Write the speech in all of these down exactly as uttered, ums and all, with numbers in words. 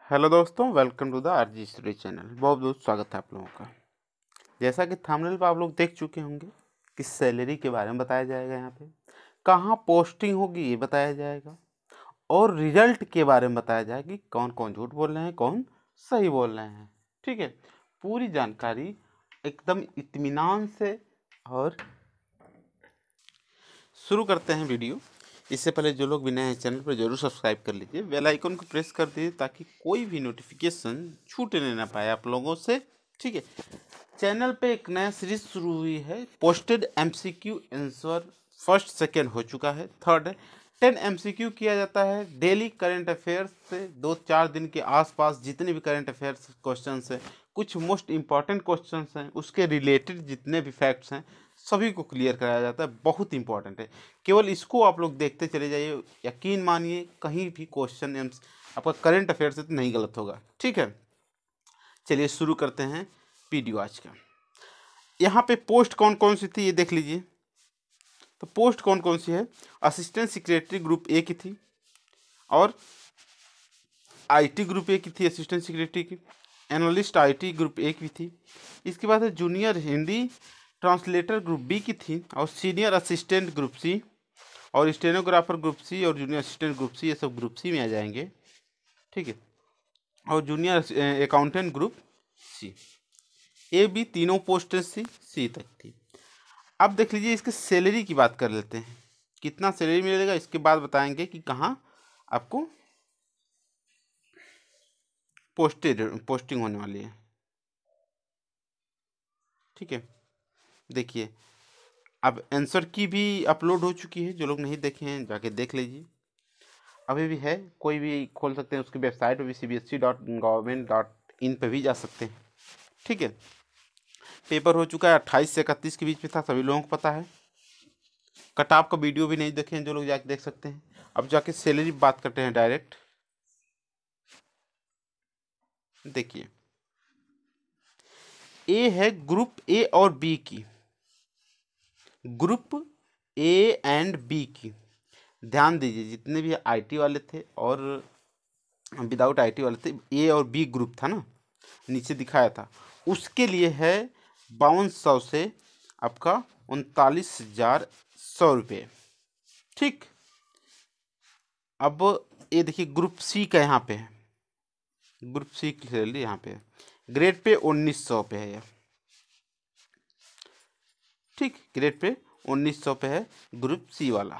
Hello दोस्तों, welcome to the RG study channel. बहुत बहुत स्वागत है आप लोगों का। जैसा कि थंबनेल पर आप लोग देख चुके होंगे कि सैलरी के बारे में बताया जाएगा, यहाँ पे कहाँ पोस्टिंग होगी ये बताया जाएगा, और रिजल्ट के बारे में बताया जाएगा कि कौन कौन झूठ बोल रहे हैं, कौन सही बोल रहे हैं। ठीक है, पूरी जानकारी एकदम इत्मीनान से। और शुरू करते हैं वीडियो। इससे पहले जो लोग भी नए हैं चैनल पर जरूर सब्सक्राइब कर लीजिए, बेल आइकन को प्रेस कर दीजिए ताकि कोई भी नोटिफिकेशन छूटने ना पाए आप लोगों से। ठीक है, चैनल पे एक नया सीरीज शुरू हुई है, posted MCQ answer. First second हो चुका है, थर्ड है। टेन एमसीक्यू किया जाता है डेली करंट अफेयर्स से, दो चार दिन के आसपास जितने भी करंट अफेयर्स क्वेश्चन हैं, कुछ मोस्ट इंपॉर्टेंट क्वेश्चन हैं, उसके रिलेटेड जितने भी फैक्ट्स हैं सभी को क्लियर कराया जाता है। बहुत इंपॉर्टेंट है, केवल इसको आप लोग देखते चले जाइए। यकीन मानिए कहीं भी क्वेश्चन आपका करंट अफेयर से तो नहीं गलत होगा। ठीक है, चलिए शुरू करते हैं वीडियो आज का। यहाँ पे पोस्ट कौन कौन सी थी ये देख लीजिए। तो पोस्ट कौन कौन सी है, असिस्टेंट सेक्रेटरी ग्रुप ए की थी, और आईटी ग्रुप ए की थी असिस्टेंट सेक्रेटरी की, एनालिस्ट आईटी ग्रुप ए की थी। इसके बाद है junior Hindi translator group B की थी, और सीनियर असिस्टेंट ग्रुप सी, और स्टेनोग्राफर ग्रुप सी, और जूनियर असिस्टेंट ग्रुप सी, ये सब ग्रुप सी में आ जाएंगे। ठीक है, और junior accountant group C. A B तीनों पोस्ट सी सी तक थी। अब देख लीजिए इसके सैलरी की बात कर लेते हैं, कितना सैलरी मिलेगा इसके बाद बताएंगे कि कहाँ आपको पोस्टेड पोस्टिंग होने वाली है। ठीक है, देखिए अब आंसर की भी अपलोड हो चुकी है, जो लोग नहीं देखे हैं जाके देख लीजिए। अभी भी है, कोई भी खोल सकते हैं, उसकी वेबसाइट पर भी C B S E dot government dot in पर भी जा सकते हैं। ठीक है, पेपर हो चुका है, अट्ठाईस से इकतीस के बीच में था, सभी लोगों को पता है। कट-ऑफ का वीडियो भी नहीं देखे हैं जो लोग जाके देख सकते हैं। अब जाके सैलरी बात करते हैं डायरेक्ट। देखिए ए है ग्रुप ए और बी की, ग्रुप ए एंड बी की। ध्यान दीजिए जितने भी आईटी वाले थे और विदाउट आईटी वाले थे, ए और बी ग्रुप था ना, नीचे दिखाया था, उसके लिए है बावन सौ से आपका उनतालीस हजार सौ रुपये। ठीक, अब ये देखिए ग्रुप सी का यहाँ पे है, ग्रुप सी की सैलरी यहाँ पे है, ग्रेड पे उन्नीस सौ पे है ये। ठीक, ग्रेड पे उन्नीस सौ पे है ग्रुप सी वाला।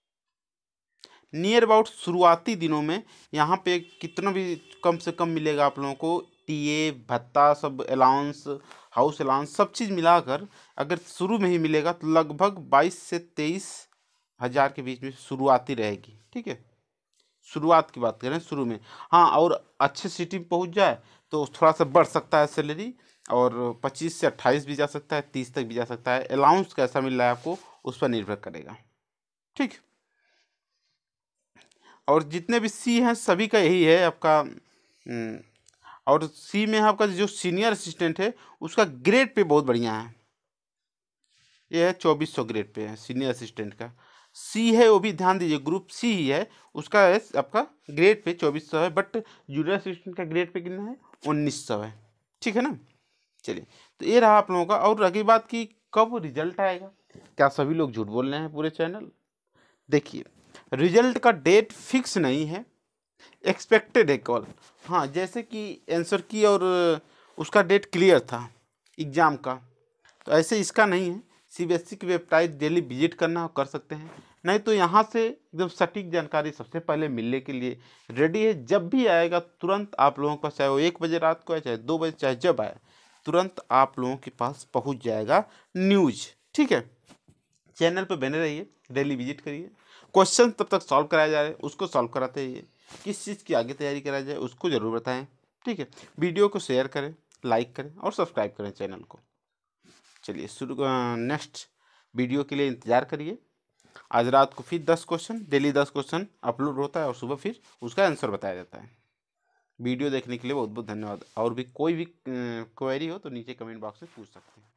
नियर अबाउट शुरुआती दिनों में यहाँ पे कितना भी कम से कम मिलेगा आप लोगों को, टीए भत्ता सब अलाउंस हाउस अलाउंस सब चीज़ मिलाकर अगर शुरू में ही मिलेगा तो लगभग बाईस से तेईस हज़ार के बीच में शुरुआती रहेगी। ठीक है, शुरुआत की बात करें शुरू में। हाँ, और अच्छे सिटी में पहुँच जाए तो थोड़ा सा बढ़ सकता है सैलरी, और पच्चीस से अट्ठाईस भी जा सकता है, तीस तक भी जा सकता है। अलाउंस कैसा मिल रहा है आपको उस पर निर्भर करेगा। ठीक, और जितने भी सी हैं सभी का यही है आपका। और सी में आपका जो सीनियर असिस्टेंट है उसका ग्रेड पे बहुत बढ़िया है, ये है चौबीस सौ ग्रेड पे है सीनियर असिस्टेंट का। सी है वो भी ध्यान दीजिए, ग्रुप सी ही है, उसका है आपका ग्रेड पे चौबीस सौ है, बट जूनियर असिस्टेंट का ग्रेड पे कितना है, उन्नीस सौ है। ठीक है ना, चलिए तो ये रहा आप लोगों का। और रही बात की कब रिजल्ट आएगा, क्या सभी लोग झूठ बोल रहे हैं पूरे चैनल? देखिए रिजल्ट का डेट फिक्स नहीं है, एक्सपेक्टेड है कॉल। हाँ, जैसे कि आंसर की और उसका डेट क्लियर था एग्ज़ाम का, तो ऐसे इसका नहीं है। सीबीएसई की वेबसाइट डेली विजिट करना कर सकते हैं, नहीं तो यहाँ से एकदम सटीक जानकारी सबसे पहले मिलने के लिए रेडी है। जब भी आएगा तुरंत आप लोगों के पास, चाहे वो एक बजे रात को आए, चाहे दो बजे, चाहे जब आए, तुरंत आप लोगों के पास पहुँच जाएगा न्यूज। ठीक है, चैनल पर बने रहिए, डेली विजिट करिए, क्वेश्चन तब तक सॉल्व कराया जा रहा है उसको सॉल्व कराते रहिए, किस चीज़ की आगे तैयारी कराई जाए उसको ज़रूर बताएं। ठीक है, वीडियो को शेयर करें, लाइक करें और सब्सक्राइब करें चैनल को। चलिए शुरू, नेक्स्ट वीडियो के लिए इंतज़ार करिए। आज रात को फिर दस क्वेश्चन, डेली दस क्वेश्चन अपलोड होता है और सुबह फिर उसका आंसर बताया जाता है। वीडियो देखने के लिए बहुत बहुत धन्यवाद। और भी कोई भी क्वेरी हो तो नीचे कमेंट बॉक्स में पूछ सकते हैं।